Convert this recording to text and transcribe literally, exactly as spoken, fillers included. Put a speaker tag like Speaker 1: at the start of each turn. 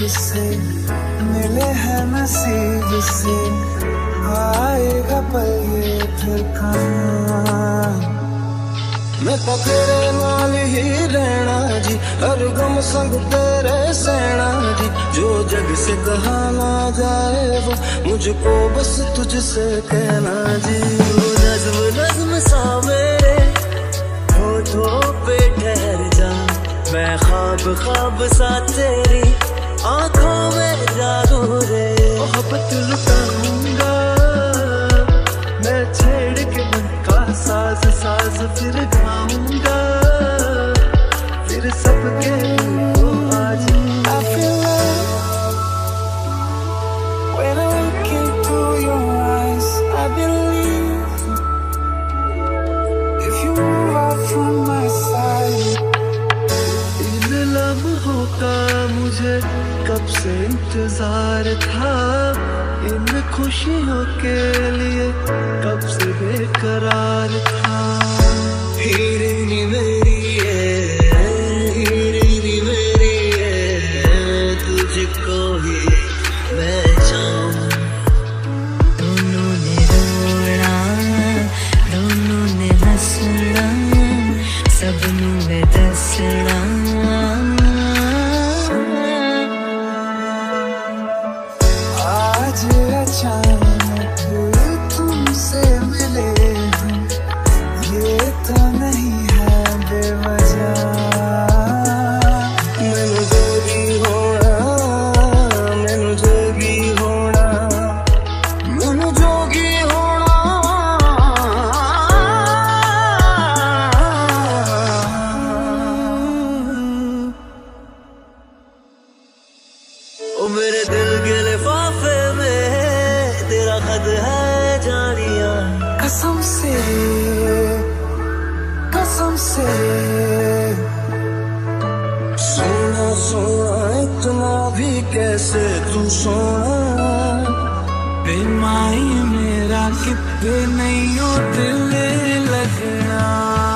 Speaker 1: से मिले हैं नसीब से, आएगा पल ये फिर कहाँ। मैं तो तेरे नाल ही रहना जी, हर गम संग तेरे सहना जी। जो जग से कहा ना जाए वो मुझको बस तुझसे कहना जी। वो नज़्म नज़्म सा मेरे होठों पे ठहर जा, मैं ख्वाब ख्वाब सा तेरी आंखों में जागू रे। मोहब्बत लुटाऊंगा मैं छेड़ के मन का साज साज, फिर गाऊंगा फिर सबके को आज। I feel love when I look into your eyes. I believe if you move out from my side. इन लम्हों का मुझे कब से इंतजार था, इन खुशियों के लिए कब से बेकरार था। हीरे नी मेरी है, हीरे नी मेरी है, तुझको ही मैं चाहूं।
Speaker 2: दोनों ने रोना दोनों ने हंसना, सबनू है दसना।
Speaker 1: आज अचानक तुमसे मिले हम, ये तो नहीं है बेवजह। मैनू जोगी होना, मैनू जोगी होना, मैनू जोगी होना। ओ मेरे दिल के लिफाफे में तेरा खत है जानिया। कसम से कसम से सोना सोना इतना भी कैसे तू सोना। बेमाई मेरा कितने नहीं हो दिल लगना।